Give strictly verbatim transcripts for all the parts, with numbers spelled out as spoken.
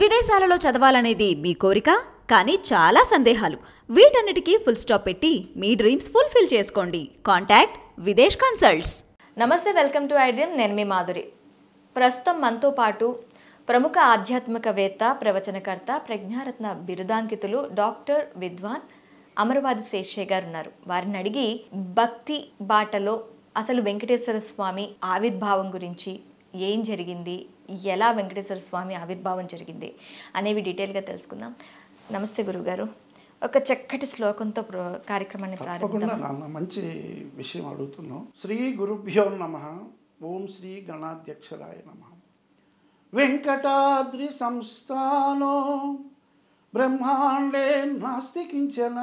విదేశాలలో చదవాలనేది మీ కోరిక, కానీ చాలా సందేహాలు. వీటన్నిటికీ ఫుల్ స్టాప్ పెట్టి మీ డ్రీమ్స్ ఫుల్ఫిల్ చేసుకోండి. Contact Videsh consults. నమస్తే, వెల్కమ్ టు ఐడ్రీమ్. నేను మీ మాధురి. ప్రస్తుతం మనతో పాటు ప్రముఖ ఆధ్యాత్మికవేత్త, ప్రవచనకర్త, ప్రజ్ఞారత్న బిరుదాంకితులు డాక్టర్ విద్వాన్ అమరవాది శేషయ్య గారు ఉన్నారు. వారిని అడిగి భక్తి బాటలో అసలు వెంకటేశ్వర స్వామి ఆవిర్భావం గురించి, ఏం జరిగింది, ఎలా వెంకటేశ్వర స్వామి ఆవిర్భావం జరిగింది అనేవి డీటెయిల్గా తెలుసుకుందాం. నమస్తే గురుగారు. ఒక చక్కటి శ్లోకంతో కార్యక్రమాన్ని ప్రారంభిద్దాం. మంచి విషయం అడుగుతున్నాం. శ్రీ గురుభ్యో నమః. ఓం శ్రీ గణాధ్యక్షరాయ నమః. వెంకటాద్రి సంస్థానో బ్రహ్మాండే నాస్తి కించన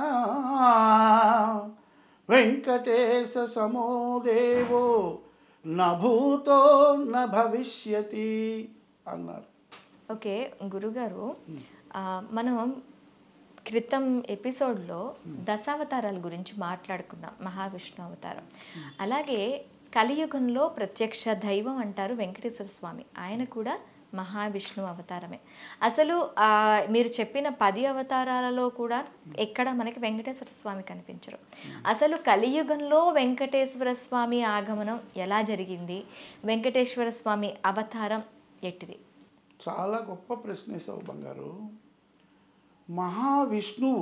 వెంకటేశ సమో దేవో నభూతో న భవిష్యతి అన్నారు. ఓకే గురుగారు, మనం క్రితం ఎపిసోడ్లో దశావతారాల గురించి మాట్లాడుకుందాం. మహావిష్ణు అవతారం, అలాగే కలియుగంలో ప్రత్యక్ష దైవం అంటారు వెంకటేశ్వర స్వామి. ఆయన కూడా మహావిష్ణు అవతారమే. అసలు మీరు చెప్పిన పది అవతారాలలో కూడా ఎక్కడ మనకి వెంకటేశ్వర స్వామి కనిపించరు. అసలు కలియుగంలో వెంకటేశ్వర స్వామి ఆగమనం ఎలా జరిగింది? వెంకటేశ్వర స్వామి అవతారం ఎట్టిది? చాలా గొప్ప ప్రశ్న వేసావు బంగారు. మహావిష్ణువు,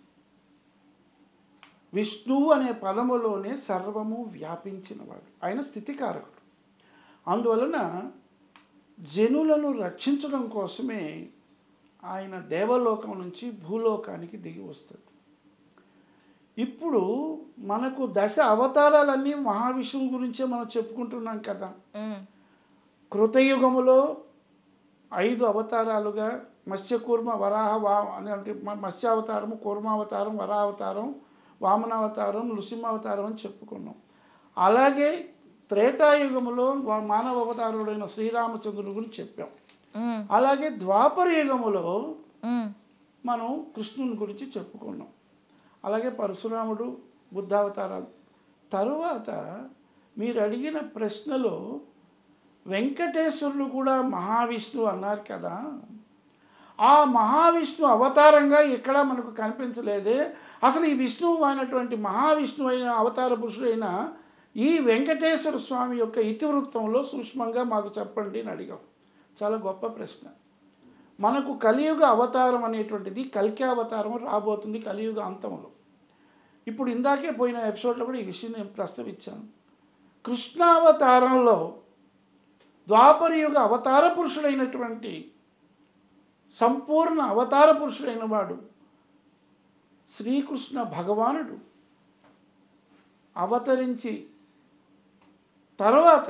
విష్ణువు అనే పదములోనే సర్వము వ్యాపించినవాడు. ఆయన స్థితికారకుడు. అందువలన జనులను రక్షించడం కోసమే ఆయన దేవలోకం నుంచి భూలోకానికి దిగి వస్తాడు. ఇప్పుడు మనకు దశ అవతారాలన్నీ మహావిష్ణువు గురించే మనం చెప్పుకుంటున్నాం కదా. కృతయుగములో ఐదు అవతారాలుగా మత్స్యకూర్మ వరాహ వా అని అంటే మత్స్యావతారము, కూర్మావతారం, వరావతారం, వామనావతారం, నృసింహావతారం అని చెప్పుకున్నాం. అలాగే త్రేతాయుగములో మానవ అవతారుడైన శ్రీరామచంద్రుని గురించి చెప్పాం. అలాగే ద్వాపర యుగములో మనం కృష్ణుని గురించి చెప్పుకున్నాం. అలాగే పరశురాముడు, బుద్ధావతారాలు. తరువాత మీరు అడిగిన ప్రశ్నలో వెంకటేశ్వరుడు కూడా మహావిష్ణువు అన్నారు కదా. ఆ మహావిష్ణు అవతారంగా ఎక్కడా మనకు కనిపించలేదే. అసలు ఈ విష్ణువు అయినటువంటి మహావిష్ణువు అయిన అవతార పురుషుడైన ఈ వెంకటేశ్వర స్వామి యొక్క ఇతివృత్తంలో సూక్ష్మంగా మాకు చెప్పండి అని అడిగాం. చాలా గొప్ప ప్రశ్న. మనకు కలియుగ అవతారం అనేటువంటిది కల్కి అవతారం రాబోతుంది కలియుగ అంతంలో. ఇప్పుడు ఇందాకే పోయిన ఎపిసోడ్లో కూడా ఈ విషయం నేను ప్రస్తావించాను. కృష్ణావతారంలో ద్వాపర యుగ అవతార పురుషుడైనటువంటి సంపూర్ణ అవతార పురుషుడైన వాడు శ్రీకృష్ణ భగవానుడు అవతరించి తర్వాత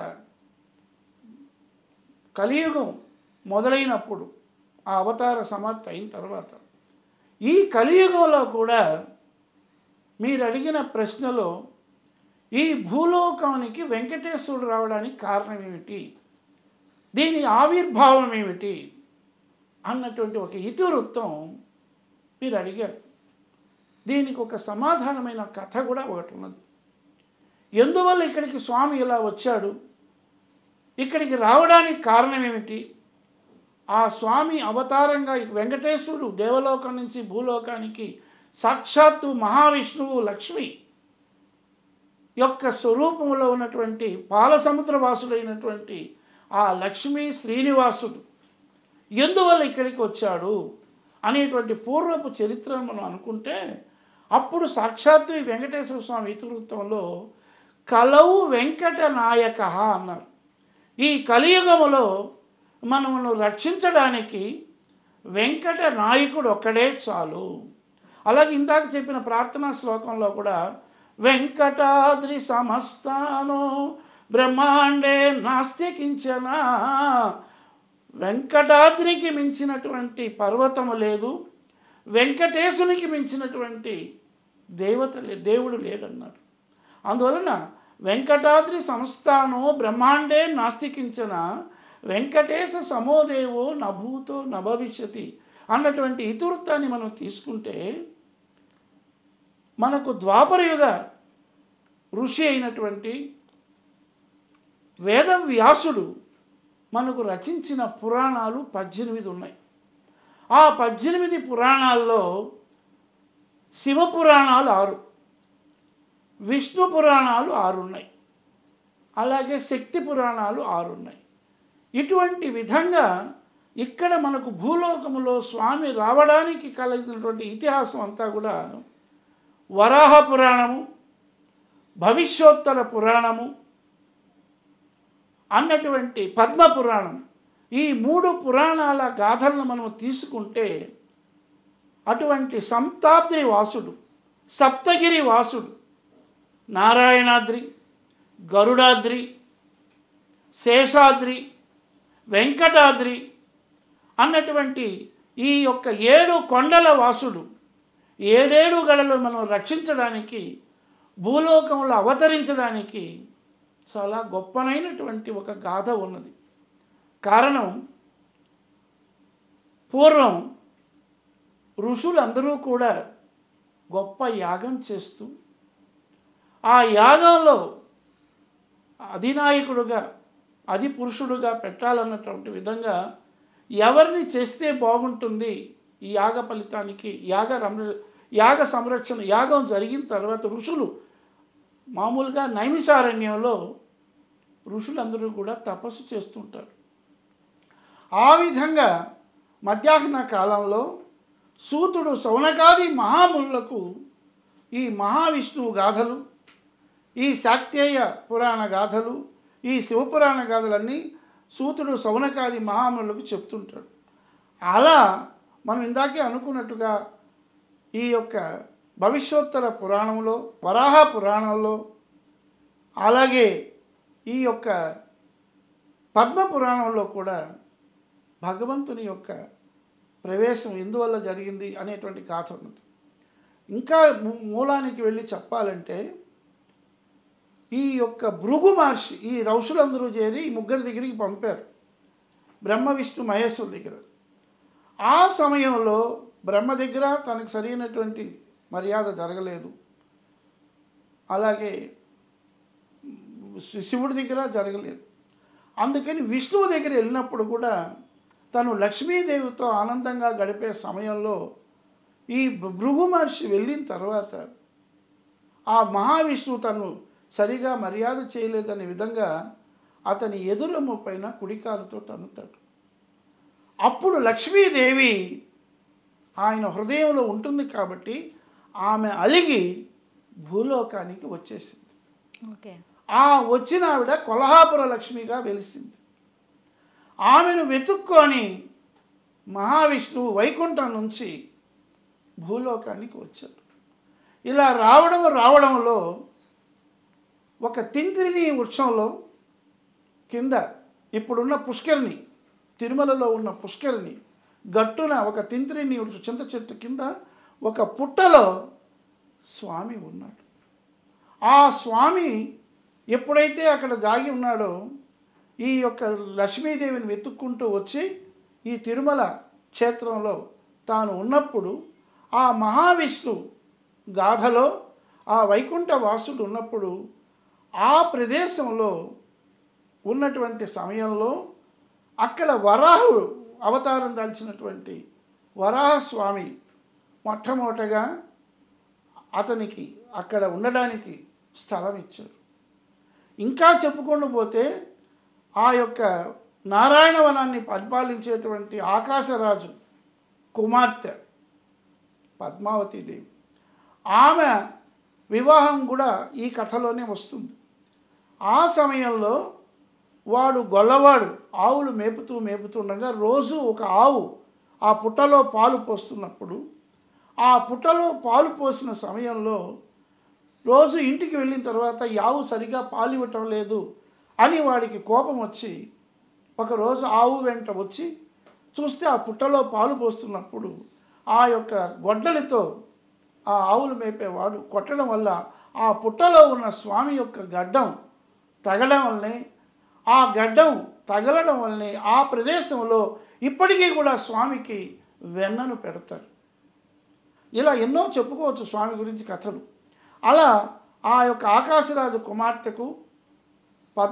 కలియుగం మొదలైనప్పుడు ఆ అవతార సమాప్తి అయిన తర్వాత ఈ కలియుగంలో కూడా మీరు అడిగిన ప్రశ్నలో ఈ భూలోకానికి వెంకటేశ్వరుడు రావడానికి కారణం ఏమిటి, దీని ఆవిర్భావం ఏమిటి అన్నటువంటి ఒక ఇతివృత్తం మీరు అడిగారు. దీనికి ఒక సమాధానమైన కథ కూడా ఒకటి ఉన్నది. ఎందువల్ల ఇక్కడికి స్వామి ఇలా వచ్చాడు, ఇక్కడికి రావడానికి కారణం ఏమిటి, ఆ స్వామి అవతారంగా వెంకటేశ్వరుడు దేవలోకం నుంచి భూలోకానికి సాక్షాత్తు మహావిష్ణువు లక్ష్మి యొక్క స్వరూపంలో ఉన్నటువంటి పాలసముద్రవాసుడైనటువంటి ఆ లక్ష్మీ శ్రీనివాసుడు ఎందువల్ల ఇక్కడికి వచ్చాడు అనేటువంటి పూర్వపు చరిత్రను మనం అనుకుంటే అప్పుడు సాక్షాత్తు ఈ వెంకటేశ్వర స్వామి ఇతివృత్తంలో కలౌ వెంకట నాయక అన్నారు. ఈ కలియుగములో మనమును రక్షించడానికి వెంకట నాయకుడు ఒక్కడే చాలు. అలాగే ఇందాక చెప్పిన ప్రార్థనా శ్లోకంలో కూడా వెంకటాద్రి సమస్తానో బ్రహ్మాండే నాస్తి కించన, వెంకటాద్రికి మించినటువంటి పర్వతము లేదు, వెంకటేశునికి మించినటువంటి దేవత దేవుడు లేడన్నారు. అందువలన వెంకటాద్రి సంస్థానో బ్రహ్మాండే నాస్తి కించన వెంకటేశ సమోదేవో నభూతో నభవిష్యతి అన్నటువంటి ఇతివృత్తాన్ని మనం తీసుకుంటే మనకు ద్వాపరయుగ ఋషి అయినటువంటి వేదవ్యాసుడు మనకు రచించిన పురాణాలు పద్దెనిమిది ఉన్నాయి. ఆ పద్దెనిమిది పురాణాల్లో శివ పురాణాలు ఆరు, విష్ణు పురాణాలు ఆరు ఉన్నాయి, అలాగే శక్తి పురాణాలు ఆరు ఉన్నాయి. ఇటువంటి విధంగా ఇక్కడ మనకు భూలోకములో స్వామి రావడానికి కలిగినటువంటి ఇతిహాసం అంతా కూడా వరాహ పురాణము, భవిష్యోత్తర పురాణము అన్నటువంటి పద్మ పురాణం, ఈ మూడు పురాణాల గాథలను మనం తీసుకుంటే అటువంటి సంతాద్రి వాసుడు, సప్తగిరి వాసుడు, నారాయణాద్రి, గరుడాద్రి, శేషాద్రి, వెంకటాద్రి అన్నటువంటి ఈ యొక్క ఏడు కొండల వాసుడు ఏడేడు గడలు మనం రక్షించడానికి, భూలోకంలో అవతరించడానికి చాలా గొప్పనైనటువంటి ఒక గాథ ఉన్నది. కారణం, పూర్వం ఋషులందరూ కూడా గొప్ప యాగం చేస్తూ ఆ యాగంలో అధినాయకుడుగా, అధి పురుషుడుగా పెట్టాలన్నటువంటి విధంగా ఎవరిని చేస్తే బాగుంటుంది ఈ యాగ ఫలితానికి, యాగ రమ్ర యాగ సంరక్షణ, యాగం జరిగిన తర్వాత ఋషులు మామూలుగా నైమిసారణ్యంలో ఋషులందరూ కూడా తపస్సు చేస్తుంటారు. ఆ విధంగా మధ్యాహ్న కాలంలో సూతుడు శౌనకాది మహామునులకు ఈ మహావిష్ణువు గాథలు, ఈ శాక్తేయ పురాణ గాథలు, ఈ శివపురాణ గాథలన్నీ సూతుడు శౌనకాది మహామునులకు చెప్తుంటాడు. అలా మనం ఇందాకే అనుకున్నట్టుగా ఈ యొక్క భవిష్యోత్తర పురాణంలో, వరాహ పురాణంలో, అలాగే ఈ యొక్క పద్మ పురాణంలో కూడా భగవంతుని యొక్క ప్రవేశం ఎందువల్ల జరిగింది అనేటువంటి గాథ ఉన్నది. ఇంకా మూలానికి వెళ్ళి చెప్పాలంటే ఈ యొక్క భృగు మహర్షి ఈ ఋషులందరూ చేరి ఈ ముగ్గురి దగ్గరికి పంపారు, బ్రహ్మ విష్ణు మహేశ్వరు దగ్గర. ఆ సమయంలో బ్రహ్మ దగ్గర తనకు సరైనటువంటి మర్యాద జరగలేదు, అలాగే శివుడి దగ్గర జరగలేదు. అందుకని విష్ణువు దగ్గర వెళ్ళినప్పుడు కూడా తను లక్ష్మీదేవితో ఆనందంగా గడిపే సమయంలో ఈ భృగు మహర్షి వెళ్ళిన తర్వాత ఆ మహావిష్ణువు తను సరిగా మర్యాద చేయలేదనే విధంగా అతని ఎదురమ్మ పైన కుడికాలుతో తన్నుతాడు. అప్పుడు లక్ష్మీదేవి ఆయన హృదయంలో ఉంటుంది కాబట్టి ఆమె అలిగి భూలోకానికి వచ్చేసింది. ఓకే. ఆ వచ్చిన ఆవిడ కొల్హాపుర లక్ష్మిగా వెలిసింది. ఆమెను వెతుక్కొని మహావిష్ణువు వైకుంఠం నుంచి భూలోకానికి వచ్చాడు. ఇలా రావడం రావడంలో ఒక తింత్రిని వృక్షంలో కింద, ఇప్పుడున్న పుష్కరిణి, తిరుమలలో ఉన్న పుష్కరిణి గట్టున ఒక తింత్రిని చింత చెట్టు కింద ఒక పుట్టలో స్వామి ఉన్నాడు. ఆ స్వామి ఎప్పుడైతే అక్కడ దాగి ఉన్నాడో ఈ యొక్క లక్ష్మీదేవిని వెతుక్కుంటూ వచ్చి ఈ తిరుమల క్షేత్రంలో తాను ఉన్నప్పుడు ఆ మహావిష్ణు గాథలో ఆ వైకుంఠ వాసుడు ఉన్నప్పుడు ఆ ప్రదేశంలో ఉన్నటువంటి సమయంలో అక్కడ వరాహుడు అవతారం దాల్చినటువంటి వరాహస్వామి మొట్టమొదటగా అతనికి అక్కడ ఉండడానికి స్థలం ఇచ్చారు. ఇంకా చెప్పుకుంటూ పోతే ఆ యొక్క నారాయణవనాన్ని పరిపాలించేటువంటి ఆకాశరాజు కుమార్తె పద్మావతీదేవి, ఆమె వివాహం కూడా ఈ కథలోనే వస్తుంది. ఆ సమయంలో వాడు గొల్లవాడు ఆవులు మేపుతూ మేపుతుండగా రోజు ఒక ఆవు ఆ పుట్టలో పాలు పోస్తున్నప్పుడు ఆ పుట్టలో పాలు పోసిన సమయంలో రోజు ఇంటికి వెళ్ళిన తర్వాత ఈ ఆవు సరిగా పాలు ఇవ్వటం లేదు అని వాడికి కోపం వచ్చి ఒకరోజు ఆవు వెంట వచ్చి చూస్తే ఆ పుట్టలో పాలు పోస్తున్నప్పుడు ఆ యొక్క గొడ్డలితో ఆ ఆవులు మేపేవాడు కొట్టడం వల్ల ఆ పుట్టలో ఉన్న స్వామి యొక్క గడ్డం తగలడం వల్లనే ఆ గడ్డం తగలడం వల్లనే ఆ ప్రదేశంలో ఇప్పటికీ కూడా స్వామికి వెన్నను పెడతారు. ఇలా ఎన్నో చెప్పుకోవచ్చు స్వామి గురించి కథలు. అలా ఆ యొక్క ఆకాశరాజు కుమార్తెకు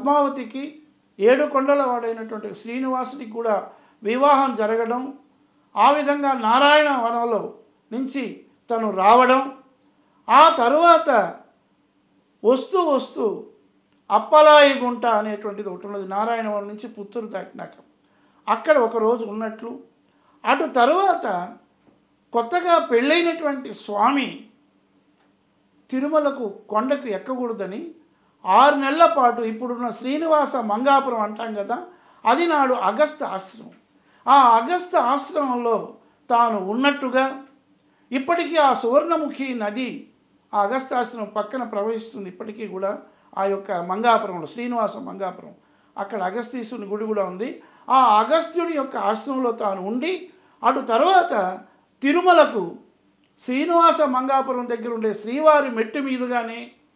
పద్మావతికి ఏడు కొండల వాడైనటువంటి శ్రీనివాసుడికి కూడా వివాహం జరగడం, ఆ విధంగా నారాయణ వనంలో నుంచి తను రావడం, ఆ తరువాత వస్తూ వస్తూ అప్పలాయి గుంట అనేటువంటిది ఒకటి ఉన్నది నారాయణవరం నుంచి పుత్తూరు దాటినాక, అక్కడ ఒకరోజు ఉన్నట్లు. అటు తరువాత కొత్తగా పెళ్ళైనటువంటి స్వామి తిరుమలకు కొండకు ఎక్కకూడదని ఆరు నెలల పాటు ఇప్పుడున్న శ్రీనివాస మంగాపురం అంటాం కదా, అది నాడు అగస్త ఆశ్రమం. ఆ అగస్త ఆశ్రమంలో తాను ఉన్నట్టుగా ఇప్పటికీ ఆ సువర్ణముఖి నది ఆ అగస్త్యాశ్రమం పక్కన ప్రవహిస్తుంది. ఇప్పటికీ కూడా ఆ యొక్క మంగాపురంలో శ్రీనివాస మంగాపురం అక్కడ అగస్తీశ్వరుని గుడి కూడా ఉంది. ఆ అగస్త్యుడి యొక్క ఆశ్రమంలో తాను ఉండి అటు తర్వాత తిరుమలకు శ్రీనివాస మంగాపురం దగ్గర ఉండే శ్రీవారి మెట్టు మీదుగానే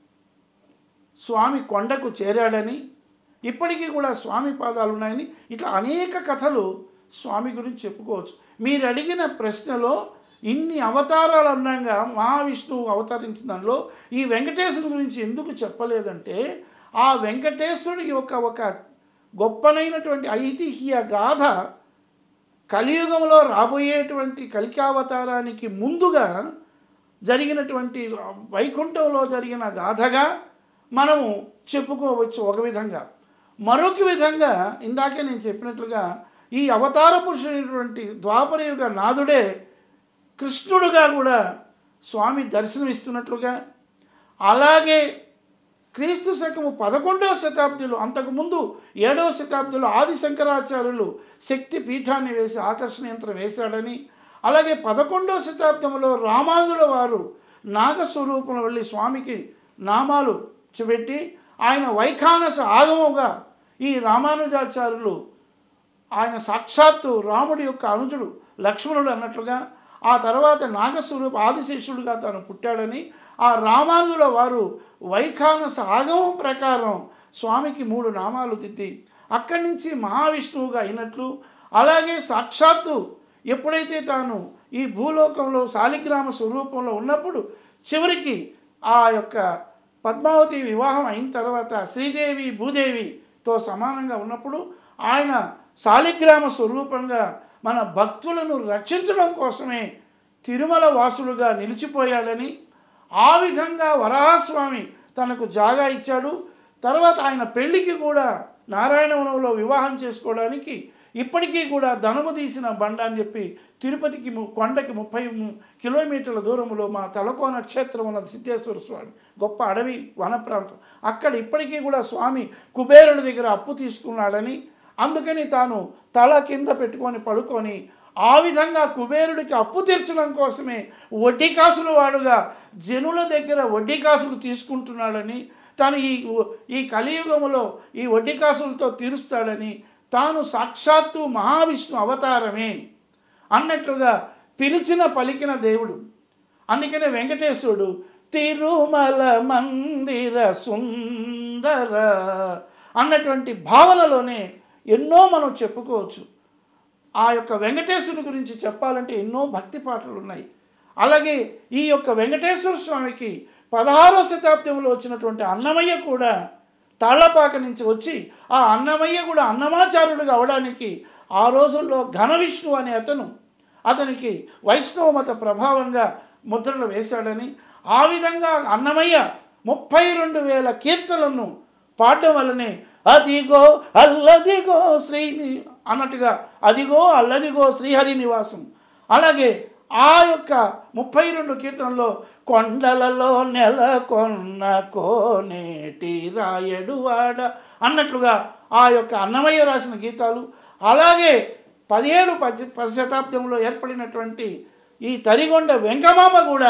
స్వామి కొండకు చేరాడని, ఇప్పటికీ కూడా స్వామి పాదాలు ఉన్నాయని, ఇట్లా అనేక కథలు స్వామి గురించి చెప్పుకోవచ్చు. మీరు అడిగిన ప్రశ్నలో ఇన్ని అవతారాలు అన్నాగా మహావిష్ణువు అవతరించిన దానిలో ఈ వెంకటేశ్వరుని గురించి ఎందుకు చెప్పలేదంటే, ఆ వెంకటేశ్వరుడి యొక్క ఒక గొప్పనైనటువంటి ఐతిహ్య గాథ కలియుగంలో రాబోయేటువంటి కలికావతారానికి ముందుగా జరిగినటువంటి వైకుంఠంలో జరిగిన గాథగా మనము చెప్పుకోవచ్చు ఒక విధంగా. మరొక విధంగా ఇందాకే నేను చెప్పినట్లుగా ఈ అవతార పురుషుడైనటువంటి ద్వాపరయుగ నాథుడే కృష్ణుడుగా కూడా స్వామి దర్శనమిస్తున్నట్లుగా, అలాగే క్రీస్తు శకము పదకొండవ శతాబ్దిలో అంతకుముందు ఏడవ శతాబ్దిలో ఆది శంకరాచార్యులు శక్తి పీఠాన్ని వేసి ఆకర్షణ యంత్రం వేశాడని, అలాగే పదకొండవ శతాబ్దంలో రామానుజుల వారు నాగస్వరూపంలో వెళ్ళి స్వామికి నామాలు పెట్టి ఆయన వైఖానస ఆగముగా ఈ రామానుజాచార్యులు ఆయన సాక్షాత్తు రాముడి యొక్క అనుజుడు లక్ష్మణుడు అన్నట్లుగా ఆ తర్వాత నాగస్వరూప ఆదిశేషుడుగా తాను పుట్టాడని ఆ రామానుజుల వారు వైఖానస ఆగమం ప్రకారం స్వామికి మూడు నామాలు దిద్ది అక్కడి నుంచి మహావిష్ణువుగా అయినట్లు, అలాగే సాక్షాత్తు ఎప్పుడైతే తాను ఈ భూలోకంలో శాలిగ్రామ స్వరూపంలో ఉన్నప్పుడు చివరికి ఆ యొక్క పద్మావతి వివాహం అయిన తర్వాత శ్రీదేవి భూదేవితో సమానంగా ఉన్నప్పుడు ఆయన శాలిగ్రామ స్వరూపంగా మన భక్తులను రక్షించడం కోసమే తిరుమల వాసుడుగా నిలిచిపోయాడని, ఆ విధంగా వరాహస్వామి తనకు జాగా ఇచ్చాడు. తర్వాత ఆయన పెళ్లికి కూడా నారాయణవనంలో వివాహం చేసుకోవడానికి ఇప్పటికీ కూడా ధనము తీసిన బండ అని చెప్పి తిరుపతికి కొండకి ముప్పై కిలోమీటర్ల దూరంలో మా తలకోన క్షేత్రం ఉన్న సిద్ధేశ్వర స్వామి గొప్ప అడవి వన ప్రాంతం, అక్కడ ఇప్పటికీ కూడా స్వామి కుబేరుడి దగ్గర అప్పు తీసుకున్నాడని, అందుకని తాను తల కింద పెట్టుకొని పడుకొని ఆ విధంగా కుబేరుడికి అప్పు తీర్చడం కోసమే వడ్డీ కాసులు వాడుగా జనుల దగ్గర వడ్డీ కాసులు తీసుకుంటున్నాడని, తాను ఈ ఈ కలియుగములో ఈ వడ్డీ కాసులతో తీరుస్తాడని, తాను సాక్షాత్తు మహావిష్ణు అవతారమే అన్నట్లుగా పిలిచిన పలికిన దేవుడు. అందుకనే వెంకటేశ్వరుడు తిరుమల మందిర సుందర అన్నటువంటి భావనలోనే ఎన్నో మనం చెప్పుకోవచ్చు. ఆ యొక్క వెంకటేశ్వరుని గురించి చెప్పాలంటే ఎన్నో భక్తి పాటలు ఉన్నాయి. అలాగే ఈ యొక్క వెంకటేశ్వర స్వామికి పదహారవ శతాబ్దంలో వచ్చినటువంటి అన్నమయ్య కూడా తాళ్లపాక నుంచి వచ్చి ఆ అన్నమయ్య కూడా అన్నమాచార్యుడుగా అవడానికి ఆ రోజుల్లో ఘన విష్ణు అనే అతను అతనికి వైష్ణవ మత ప్రభావంగా ముద్రలు వేశాడని, ఆ విధంగా అన్నమయ్య ముప్పై రెండు వేల కీర్తనలను పాడడం వల్లనే అదిగో అల్లదిగో శ్రీ అన్నట్టుగా అదిగో అల్లదిగో శ్రీహరి నివాసం, అలాగే ఆ యొక్క ముప్పై రెండు కీర్తనలో కొండలలో నెలకొన్న కోనేటి రాయడువాడ అన్నట్లుగా ఆ యొక్క అన్నమయ్య రాసిన గీతాలు, అలాగే పదిహేడు పది పది శతాబ్దంలో ఏర్పడినటువంటి ఈ తరిగొండ వెంకమాంబ కూడా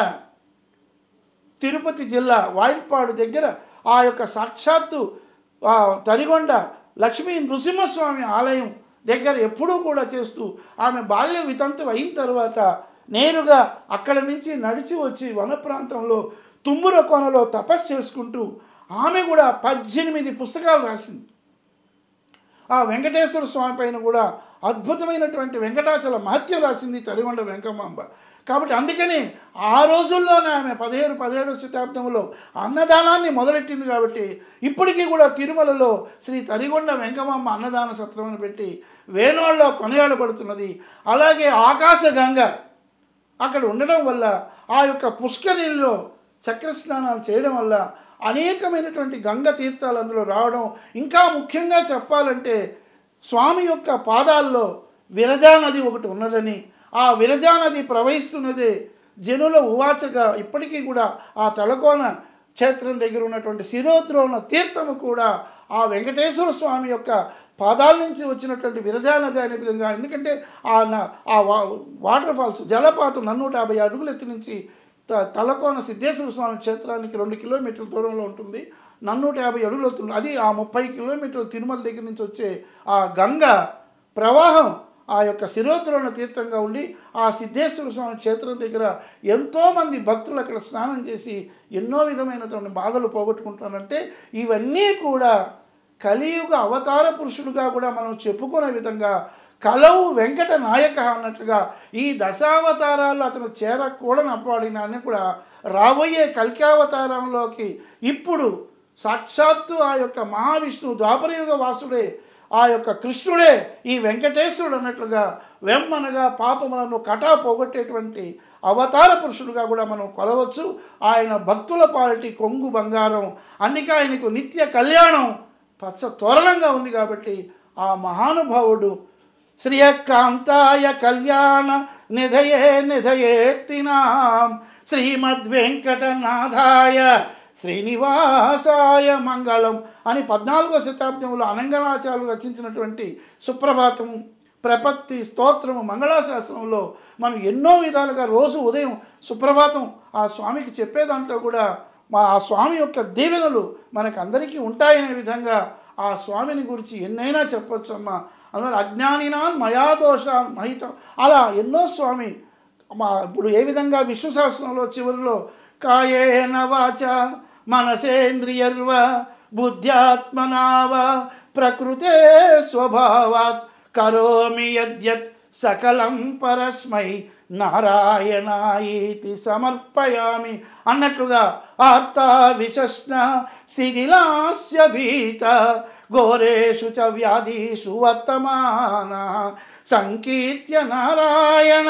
తిరుపతి జిల్లా వాయిల్పాడు దగ్గర ఆ యొక్క సాక్షాత్తు తరిగొండ లక్ష్మీ నృసింహస్వామి ఆలయం దగ్గర ఎప్పుడూ కూడా చేస్తూ ఆమె బాల్య వితంతు అయిన తర్వాత నేరుగా అక్కడ నుంచి నడిచి వచ్చి వన ప్రాంతంలో తుమ్ముర కోనలో తపస్సు చేసుకుంటూ ఆమె కూడా పద్దెనిమిది పుస్తకాలు రాసింది. ఆ వెంకటేశ్వర స్వామి పైన కూడా అద్భుతమైనటువంటి వెంకటాచల మహత్యం రాసింది తరిగొండ వెంకమాంబ. కాబట్టి అందుకని ఆ రోజుల్లోనే ఆమె పదిహేను పదిహేడు శతాబ్దంలో అన్నదానాన్ని మొదలెట్టింది. కాబట్టి ఇప్పటికీ కూడా తిరుమలలో శ్రీ తరిగొండ వెంకమమ్మ అన్నదాన సత్రమని పెట్టి వేణోళ్ళలో కొనియాడబడుతున్నది. అలాగే ఆకాశగంగ అక్కడ ఉండడం వల్ల ఆ యొక్క పుష్కరిణిలో చక్ర స్నానాలు చేయడం వల్ల అనేకమైనటువంటి గంగ తీర్థాలు అందులో రావడం, ఇంకా ముఖ్యంగా చెప్పాలంటే స్వామి యొక్క పాదాల్లో విరజా నది ఒకటి ఉన్నదని, ఆ విరజా నది ప్రవహిస్తున్నదే జనుల ఉవాచగా ఇప్పటికీ కూడా ఆ తలకోన క్షేత్రం దగ్గర ఉన్నటువంటి శిరోద్రోణ తీర్థము కూడా ఆ వెంకటేశ్వర స్వామి యొక్క పాదాల నుంచి వచ్చినటువంటి విరజా నది అనే విధంగా. ఎందుకంటే ఆ ఆ వాటర్ ఫాల్స్ జలపాతం నన్నూట యాభై అడుగుల ఎత్తు నుంచి త తలకోన సిద్ధేశ్వర స్వామి క్షేత్రానికి రెండు కిలోమీటర్ల దూరంలో ఉంటుంది. నన్నూట యాభై అడుగులు అవుతుంది. అది ఆ ముప్పై కిలోమీటర్లు తిరుమల దగ్గర నుంచి వచ్చే ఆ గంగ ప్రవాహం ఆ యొక్క శిరోద్రోణ తీర్థంగా ఉండి ఆ సిద్ధేశ్వర స్వామి క్షేత్రం దగ్గర ఎంతోమంది భక్తులు అక్కడ స్నానం చేసి ఎన్నో విధమైనటువంటి బాధలు పోగొట్టుకుంటానంటే ఇవన్నీ కూడా కలియుగ అవతార పురుషుడుగా కూడా మనం చెప్పుకునే విధంగా కలవు వెంకట నాయక అన్నట్టుగా ఈ దశావతారాలు అతను చేరకూడనప్పడినా అని కూడా రాబోయే కల్కావతారంలోకి ఇప్పుడు సాక్షాత్తు ఆ యొక్క మహావిష్ణువు ద్వాపరయుగ వాసుడే ఆ యొక్క కృష్ణుడే ఈ వెంకటేశ్వరుడు అన్నట్లుగా వెమ్మనగా పాపములను కటా పోగొట్టేటువంటి అవతార పురుషుడుగా కూడా మనం కొలవచ్చు. ఆయన భక్తుల పాలిటి కొంగు బంగారం, అందుకే ఆయనకు నిత్య కళ్యాణం పచ్చ తోరణంగా ఉంది. కాబట్టి ఆ మహానుభావుడు శ్రీయకాంతాయ కళ్యాణ నిధయే నిధయేత్తినాం శ్రీమద్వెంకటనాథాయ శ్రీనివాసాయ మంగళం అని పద్నాలుగో శతాబ్దంలో అనంగనాచార్యులు రచించినటువంటి సుప్రభాతం ప్రపత్తి స్తోత్రము మంగళాశాస్త్రంలో మనం ఎన్నో విధాలుగా రోజు ఉదయం సుప్రభాతం ఆ స్వామికి చెప్పేదాంట్లో కూడా మా ఆ స్వామి యొక్క దీవెనలు మనకు అందరికీ ఉంటాయనే విధంగా ఆ స్వామిని గురించి ఎన్నైనా చెప్పొచ్చు అమ్మా. అందువల్ల అజ్ఞానినాన్ మయాదోషాన్ మహితం అలా ఎన్నో స్వామి మా ఇప్పుడు ఏ విధంగా విష్ణు సహస్రంలో చివరిలో కాయేన వాచ మనసేంద్రియర్వ బుద్ధ్యాత్మనావ ప్రకృతే స్వభావాత్ కరోమి యద్యత్ సకలం పరస్మై నారాయణాయితి సమర్పయామి అన్నట్లుగా ఆర్తా విశస్న శిథిలాస్య భీత ఘోరేషు చ వ్యాధీషు వర్తమాన సంకీర్త్య నారాయణ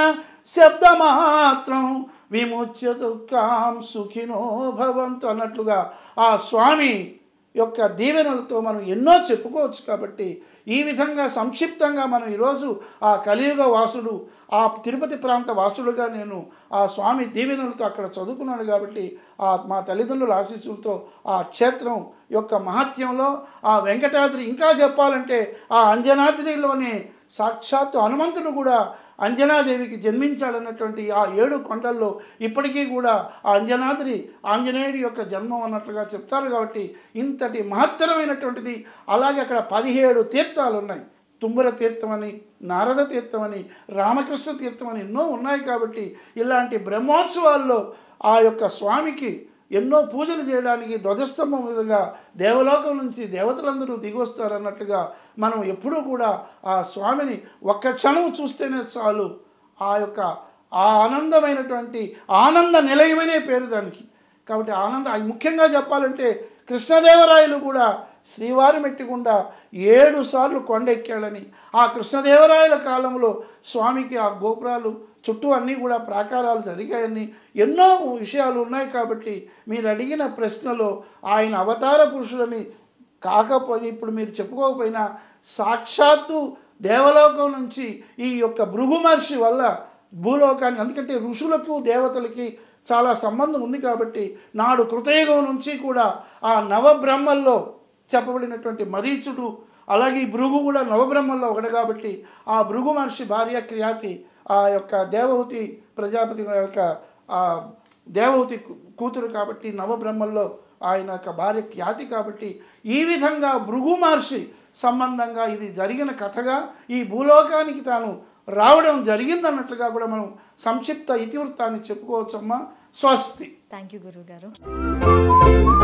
శబ్దమాత్రం విముచ్య దుఃఖాం సుఖినో భవంతు అన్నట్లుగా ఆ స్వామి యొక్క దీవెనలతో మనం ఎన్నో చెప్పుకోవచ్చు. కాబట్టి ఈ విధంగా సంక్షిప్తంగా మనం ఈరోజు ఆ కలియుగ వాసుడు ఆ తిరుపతి ప్రాంత వాసుడుగా నేను ఆ స్వామి దీవెనలతో అక్కడ చదువుకున్నాను. కాబట్టి ఆ మా తల్లిదండ్రుల ఆశీస్సులతో ఆ క్షేత్రం యొక్క మహత్యంలో ఆ వెంకటాద్రి ఇంకా చెప్పాలంటే ఆ అంజనాద్రిలోనే సాక్షాత్తు హనుమంతుడు కూడా అంజనాదేవికి జన్మించాడన్నటువంటి ఆ ఏడు కొండల్లో ఇప్పటికీ కూడా ఆ అంజనాద్రి ఆంజనేయుడి యొక్క జన్మం అన్నట్లుగా చెప్తారు. కాబట్టి ఇంతటి మహత్తరమైనటువంటిది. అలాగే అక్కడ పదిహేడు తీర్థాలు ఉన్నాయి. తుంబుర తీర్థం అని, నారద తీర్థం అని, రామకృష్ణ తీర్థం అని ఎన్నో ఉన్నాయి. కాబట్టి ఇలాంటి బ్రహ్మోత్సవాల్లో ఆ యొక్క స్వామికి ఎన్నో పూజలు చేయడానికి ధ్వజస్తంభం విధంగా దేవలోకం నుంచి దేవతలందరూ దిగొస్తారన్నట్టుగా మనం ఎప్పుడూ కూడా ఆ స్వామిని ఒక్క క్షణం చూస్తేనే చాలు ఆ యొక్క ఆ ఆనందమైనటువంటి ఆనంద నిలయమనే పేరు దానికి. కాబట్టి ఆనంద ముఖ్యంగా చెప్పాలంటే కృష్ణదేవరాయలు కూడా శ్రీవారి మెట్టిగుండా ఏడు సార్లు కొండెక్కాడని, ఆ కృష్ణదేవరాయల కాలంలో స్వామికి ఆ గోపురాలు చుట్టూ అన్నీ కూడా ప్రాకారాలు జరిగాయని ఎన్నో విషయాలు ఉన్నాయి. కాబట్టి మీరు అడిగిన ప్రశ్నలో ఆయన అవతార పురుషులని కాకపోయి ఇప్పుడు మీరు చెప్పుకోకపోయినా సాక్షాత్తు దేవలోకం నుంచి ఈ యొక్క భృగు మహర్షి వల్ల భూలోకాన్ని, ఎందుకంటే ఋషులకు దేవతలకి చాలా సంబంధం ఉంది. కాబట్టి నాడు కృతయుగం నుంచి కూడా ఆ నవబ్రహ్మల్లో చెప్పబడినటువంటి మరీచుడు, అలాగే ఈ భృగు కూడా నవబ్రహ్మల్లో ఒకటి. కాబట్టి ఆ భృగు మహర్షి భార్య క్రియాతి ఆ యొక్క దేవహూతి ప్రజాపతి యొక్క ఆ దేవహూతి కూతురు కాబట్టి నవబ్రహ్మల్లో ఆయన యొక్క భార్య ఖ్యాతి. కాబట్టి ఈ విధంగా భృగు మహర్షి సంబంధంగా ఇది జరిగిన కథగా ఈ భూలోకానికి తాను రావడం జరిగిందన్నట్లుగా కూడా మనం సంక్షిప్త ఇతివృత్తాన్ని చెప్పుకోవచ్చమ్మా. స్వస్తి. థ్యాంక్ యూ గురువు గారు.